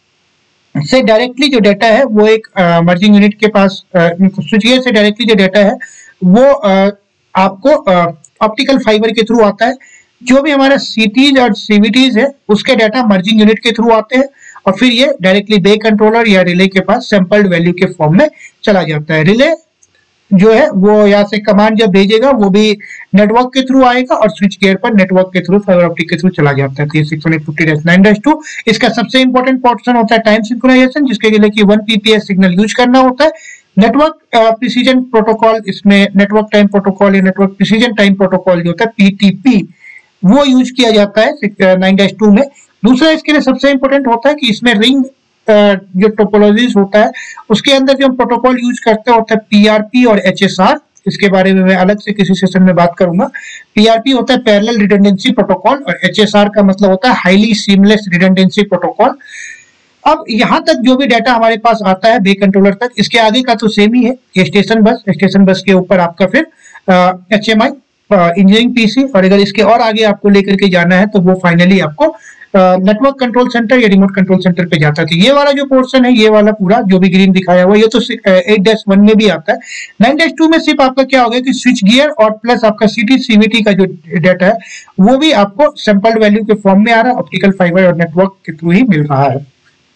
से डायरेक्टली जो डाटा है वो एक मर्जिंग यूनिट के पास, स्विच गियर से डायरेक्टली जो डाटा है वो आपको ऑप्टिकल फाइबर के थ्रू आता है। जो भी हमारा सीटीज और सीवीटीज है उसके डाटा मर्जिंग यूनिट के थ्रू आते हैं और फिर ये डायरेक्टली बे कंट्रोलर या रिले के पास सैंपल्ड वैल्यू के फॉर्म में चला जाता है। रिले जो है वो यहाँ से कमांड जब भेजेगा वो भी नेटवर्क के थ्रू आएगा और स्विच गियर पर नेटवर्क के थ्रू फाइबर ऑप्टिक के थ्रू चला जाता है। तो ये 61850-9-2 इसका सबसे इंपॉर्टेंट पोर्शन होता है टाइम सिंक्रोनाइजेशन, जिसके लिए कि 1 pps सिग्नल यूज करना होता है। नेटवर्क प्रिसीजन प्रोटोकॉल, इसमें नेटवर्क टाइम प्रोटोकॉल या नेटवर्क प्रिसीजन टाइम प्रोटोकॉल जो होता है पीटीपी वो यूज किया जाता है 9-2 में। दूसरा इसके लिए सबसे इंपॉर्टेंट होता है कि इसमें रिंग जो टोपोलॉजीज होता है उसके अंदर जो हम प्रोटोकॉल यूज करते हैं होता है पीआरपी और एचएसआर। इसके बारे में मैं अलग से किसी सेशन में बात करूंगा। पीआरपी होता है पैरेलल रिडंडेंसी प्रोटोकॉल और एचएसआर का मतलब होता है हाईली सीमलेस रिडंडेंसी प्रोटोकॉल। अब यहाँ तक जो भी डाटा हमारे पास आता है बे कंट्रोलर तक, इसके आगे का तो सेम ही है। ये स्टेशन बस के ऊपर आपका फिर एचएमआई इंजीनियरिंग पीसी, और अगर इसके और आगे आपको लेकर के जाना है तो वो फाइनली आपको नेटवर्क कंट्रोल सेंटर या रिमोट कंट्रोल सेंटर पे जाता है। तो ये वाला जो पोर्शन है, ये वाला पूरा जो भी ग्रीन दिखाया हुआ ये तो 8-1 में भी आता है। 9-2 में सिर्फ आपका क्या हो गया कि स्विच गियर और प्लस आपका सीटी सीवीटी का जो डाटा है वो भी आपको सैंपल्ड वैल्यू के फॉर्म में आ रहा है, ऑप्टिकल फाइबर और नेटवर्क के थ्रू ही मिल रहा है।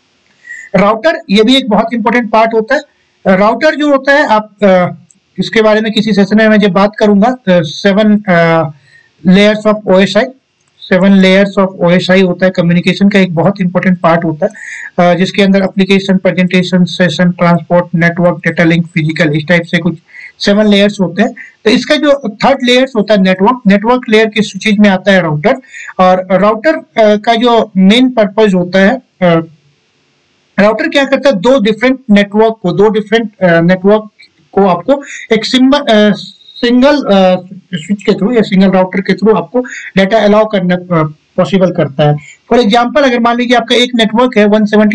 राउटर ये भी एक बहुत इंपॉर्टेंट पार्ट होता है। राउटर जो होता है आप इसके बारे में किसी सेशन में मैं जब बात करूंगा 7 layers of OSI, 7 layers of OSI होता है। कम्युनिकेशन का एक बहुत इंपॉर्टेंट पार्ट होता है जिसके अंदर application, presentation, session, transport, network, data link, physical, इस टाइप से कुछ 7 लेयर्स होते हैं। तो इसका जो थर्ड लेयर्स होता है नेटवर्क लेयर के स्विचेज में आता है राउटर। और राउटर का जो मेन पर्पज होता है, राउटर क्या करता है, दो डिफरेंट नेटवर्क को आपको एक सिंगल स्विच के थ्रू या सिंगल राउटर के थ्रू आपको डाटा अलाउ करना पॉसिबल करता है। फॉर एग्जांपल अगर मान लीजिए आपका एक नेटवर्क है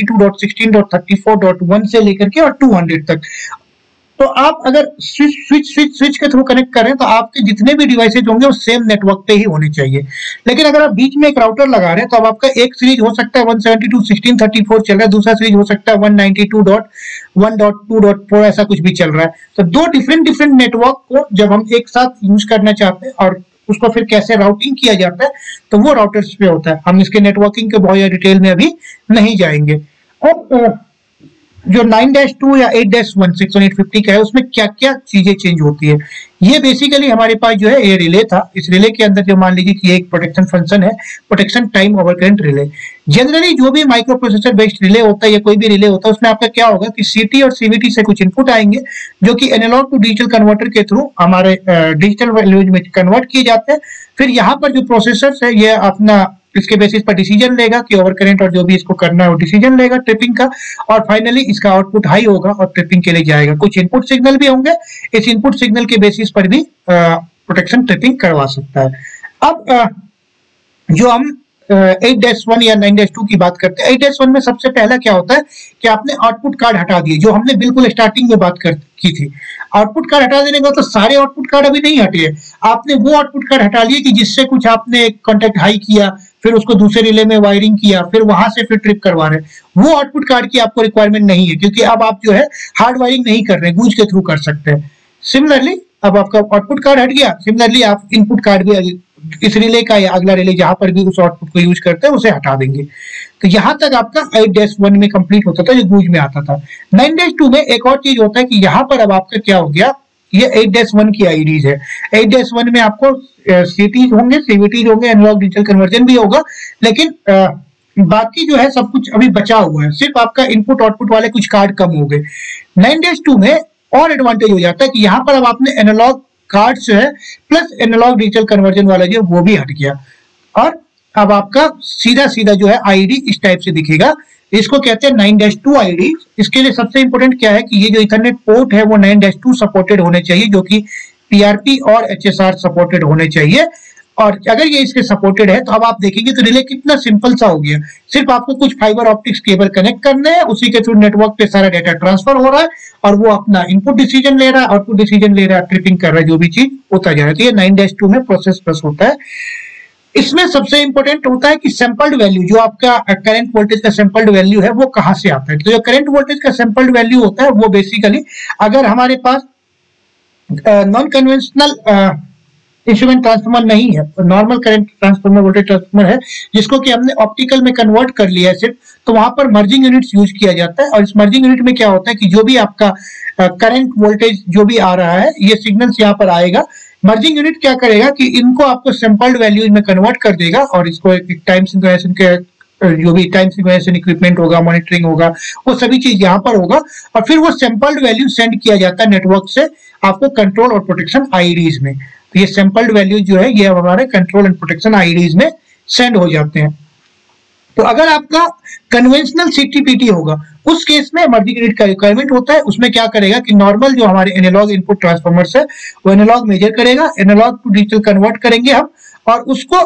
172.16.34.1 से लेकर के और 200 तक, तो आप अगर स्विच के थ्रू कनेक्ट करें तो आपके जितने भी डिवाइसेज होंगे वो सेम नेटवर्क पे ही होने चाहिए। लेकिन अगर आप बीच में एक राउटर लगा रहे हैं तो अब आपका एक सीरीज हो सकता है 172.16.34 चल रहा है, दूसरा सीरीज हो सकता है 192.1.2.4 ऐसा कुछ भी चल रहा है। तो दो डिफरेंट नेटवर्क को जब हम एक साथ यूज करना चाहते हैं और उसको फिर कैसे राउटिंग किया जाता है तो वो राउटर्स पे होता है। हम इसके नेटवर्किंग के बहुत डिटेल में अभी नहीं जाएंगे। और जो 9-2 या 8-1 61850 का है उसमें क्या क्या चीजें चेंज होती है, ये बेसिकली हमारे पास जो है ये रिले था। इस रिले के अंदर जो मान लीजिए कि ये एक प्रोटेक्शन फंक्शन है, protection time over current relay. Generally जो भी माइक्रो प्रोसेसर बेस्ड रिले होता है या कोई भी रिले होता है उसमें आपका क्या होगा कि सीटी और सीवीटी से कुछ इनपुट आएंगे जो कि एनालॉग टू डिजिटल कन्वर्टर के थ्रू हमारे डिजिटल वैल्यूज में कन्वर्ट किए जाते हैं। फिर यहाँ पर जो प्रोसेसर है ये अपना इसके बेसिस पर डिसीजन लेगा कि ओवर करंट और जो भी इसको करना है वो डिसीजन लेगा ट्रिपिंग का, और फाइनली इसका आउटपुट हाई होगा और ट्रिपिंग के लिए जाएगा। कुछ इनपुट सिग्नल भी होंगे, इस इनपुट सिग्नल के बेसिस पर भी प्रोटेक्शन ट्रिपिंग करवा सकता है। अब जो हम 8-1 या 9-2 की बात करते हैं, 8-1 में सबसे पहला क्या होता है कि आपने आउटपुट कार्ड हटा दिए, जो हमने बिल्कुल स्टार्टिंग में बात की थी। आउटपुट कार्ड हटा देने का तो सारे आउटपुट कार्ड अभी नहीं हटे हैं, आपने वो आउटपुट कार्ड हटा लिए कि जिससे कुछ आपने कॉन्टेक्ट हाई किया, फिर उसको दूसरे रिले में वायरिंग किया, फिर वहां से फिर ट्रिप करवा रहे हैं। वो आउटपुट कार्ड की आपको रिक्वायरमेंट नहीं है क्योंकि अब आप जो है हार्ड वायरिंग नहीं कर रहे, गूंज के थ्रू कर सकते हैं। सिमिलरली अब आपका आउटपुट कार्ड हट गया, सिमिलरली आप इनपुट कार्ड भी इस रिले का या अगला रिले जहां पर भी उस आउटपुट को यूज करते हैं उसे हटा देंगे। तो यहां तक आपका 8-1 में कंप्लीट होता था, जो गूंज में आता था। 9-2 में एक और चीज होता है कि यहाँ पर अब आपका क्या हो गया, ये 8-1 की आईडीज है। 8-1 में आपको सीटीज होंगे, सीवीटीज होंगे, एनालॉग डिजिटल कन्वर्जन भी होगा, लेकिन बाकी जो है सब कुछ अभी बचा हुआ है, सिर्फ आपका इनपुट आउटपुट वाले कुछ कार्ड कम हो गए। 9-2 में और एडवांटेज हो जाता है कि यहाँ पर अब आपने एनालॉग कार्ड जो है प्लस एनालॉग डिजिटल कन्वर्जन वाला जो वो भी हट गया, और अब आपका सीधा जो है आईडी इस टाइप से दिखेगा। इसको कहते हैं 9-2 आईडी। इसके लिए सबसे इंपॉर्टेंट क्या है कि ये जो इथरनेट पोर्ट है वो 9-2 सपोर्टेड होने चाहिए, जो कि पीआरपी और एचएसआर सपोर्टेड होने चाहिए। और अगर ये इसके सपोर्टेड है तो अब आप देखेंगे तो रिले कितना सिंपल सा हो गया। सिर्फ आपको कुछ फाइबर ऑप्टिक्स केबल कनेक्ट करने हैं, उसी के थ्रू नेटवर्क पे सारा डाटा ट्रांसफर हो रहा है और वो अपना इनपुट डिसीजन ले रहा है, आउटपुट डिसीजन ले रहा है, ट्रिपिंग कर रहा है, जो भी चीज होता जा रहा है। तो ये 9-2 में प्रोसेस बस होता है। इसमें सबसे इंपॉर्टेंट होता है कि सैंपल्ड वैल्यू, जो आपका करंट वोल्टेज का सैंपल्ड वैल्यू है वो कहां से आता है। तो जो करंट वोल्टेज का सैंपल्ड वैल्यू होता है वो बेसिकली अगर हमारे पास नॉन कन्वेंशनल इंस्ट्रूमेंट ट्रांसफार्मर नहीं है, normal current transformer voltage transformer है जिसको कि हमने ऑप्टिकल में कन्वर्ट कर लिया है सिर्फ, तो वहां पर मर्जिंग यूनिट्स यूज किया जाता है। और इस मर्जिंग यूनिट में क्या होता है कि जो भी आपका करंट वोल्टेज जो भी आ रहा है ये सिग्नल्स यहाँ पर आएगा। मर्जिंग यूनिट क्या करेगा कि इनको आपको सैंपल्ड वैल्यूज में कन्वर्ट कर देगा और इसको एक टाइम सिंक्रोनाइजेशन के जो भी टाइम सिंक्रोनाइजेशन इक्विपमेंट होगा, मॉनिटरिंग होगा, वो सभी चीज यहाँ पर होगा और फिर वो सैंपल्ड वैल्यू सेंड किया जाता है नेटवर्क से आपको कंट्रोल और प्रोटेक्शन आईडीज में। तो ये सैंपल्ड वैल्यू जो है ये हमारे कंट्रोल एंड प्रोटेक्शन आईडीज में सेंड हो जाते हैं। तो अगर आपका कन्वेंशनल सीटीपीटी होगा उस केस में मर्जिंग यूनिट का रिक्वायरमेंट होता है। उसमें क्या करेगा कि नॉर्मल जो हमारे एनालॉग इनपुट ट्रांसफार्मर्स है वो एनालॉग मेजर करेगा, एनालॉग टू डिजिटल कन्वर्ट करेंगे हम, और उसको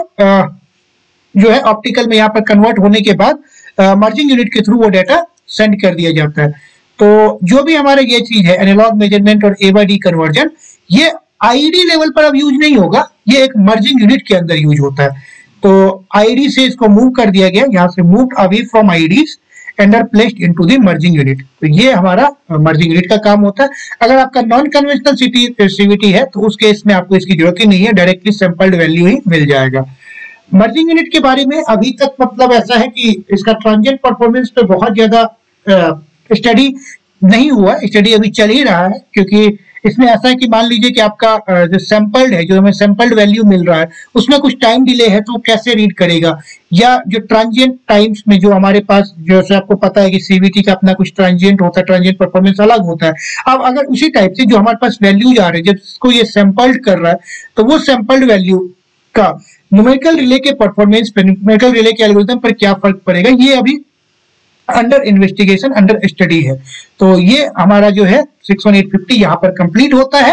जो है ऑप्टिकल में यहाँ पर कन्वर्ट होने के बाद मर्जिंग यूनिट के थ्रू वो डाटा सेंड कर दिया जाता है। तो जो भी हमारे ये चीज है एनालॉग मेजरमेंट और A/D कन्वर्जन, ये आईडी लेवल पर अब यूज नहीं होगा, ये एक मर्जिंग यूनिट के अंदर यूज होता है। तो आईडी से इसको मूव कर दिया गया, यहाँ से move away from IDs and are placed into the merging unit. तो ये हमारा मर्जिंग यूनिट का काम होता है। अगर आपका नॉन कन्वेंशनल सीवीटी है तो उस केस में आपको इसकी जरूरत ही नहीं है, डायरेक्टली सैंपल्ड वैल्यू ही मिल जाएगा। मर्जिंग यूनिट के बारे में अभी तक मतलब ऐसा है कि इसका ट्रांजिएंट परफॉर्मेंस पे बहुत ज्यादा स्टडी नहीं हुआ, स्टडी अभी चल ही रहा है, क्योंकि इसमें ऐसा है कि मान लीजिए कि आपका जो सैंपल्ड है, जो हमें सैंपल्ड वैल्यू मिल रहा है उसमें कुछ टाइम डिले है तो कैसे रीड करेगा, या जो ट्रांजिएंट टाइम्स में जो हमारे पास जैसे आपको पता है कि सीवीटी का अपना कुछ ट्रांजिएंट होता है, ट्रांजिएंट परफॉर्मेंस अलग होता है। अब अगर उसी टाइप से जो हमारे पास वैल्यूज आ रहे हैं जिसको ये सैंपल्ड कर रहा है, तो वो सैंपल्ड वैल्यू का न्यूमेरिकल रिले के परफॉर्मेंस पे, न्यूमेरिकल रिले के एल्गोरिथम पर क्या फर्क पड़ेगा, ये अभी अंडर इन्वेस्टिगेशन, अंडर स्टडी है। तो ये हमारा जो है 61850 यहाँ पर कंप्लीट होता है।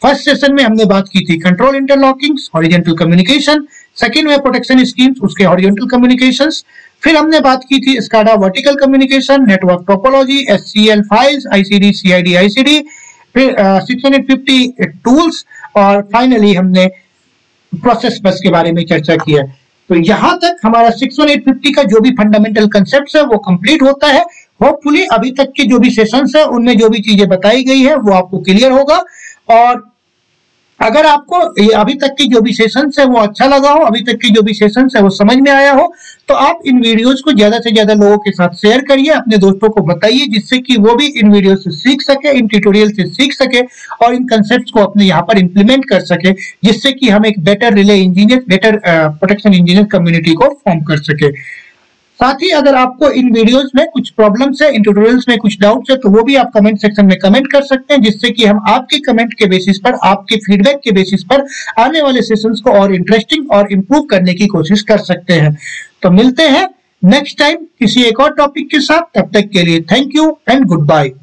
फर्स्ट सेशन में हमने बात की थी control interlocking, horizontal communication, second में प्रोटेक्शन स्कीम्स, उसके हॉरिजॉन्टल कम्युनिकेशंस, फिर हमने बात की थी SCADA vertical communication, network topology, SCL files, ICD, CID, ICD, फिर 650 टूल्स, और फाइनली हमने प्रोसेस बस के बारे में चर्चा की है। तो यहां तक हमारा 61850 का जो भी फंडामेंटल कंसेप्ट है वो कंप्लीट होता है। होपफुली अभी तक के जो भी सेशंस है उनमें जो भी चीजें बताई गई है वो आपको क्लियर होगा, और अगर आपको अभी तक की जो भी सेशंस है वो अच्छा लगा हो, अभी तक की जो भी सेशंस है वो समझ में आया हो, तो आप इन वीडियोस को ज्यादा से ज्यादा लोगों के साथ शेयर करिए, अपने दोस्तों को बताइए, जिससे कि वो भी इन वीडियो से सीख सके, इन ट्यूटोरियल से सीख सके और इन कंसेप्ट्स को अपने यहाँ पर इंप्लीमेंट कर सके, जिससे कि हम एक better relay engineer, better protection engineer community को फॉर्म कर सके। साथ ही अगर आपको इन वीडियोस में कुछ प्रॉब्लम्स है, इन ट्यूटोरियल्स में कुछ डाउट्स है, तो वो भी आप कमेंट सेक्शन में कमेंट कर सकते हैं, जिससे कि हम आपके कमेंट के बेसिस पर, आपके फीडबैक के बेसिस पर आने वाले सेशंस को और इंटरेस्टिंग और इंप्रूव करने की कोशिश कर सकते हैं। तो मिलते हैं नेक्स्ट टाइम किसी एक और टॉपिक के साथ, तब तक के लिए thank you and good bye.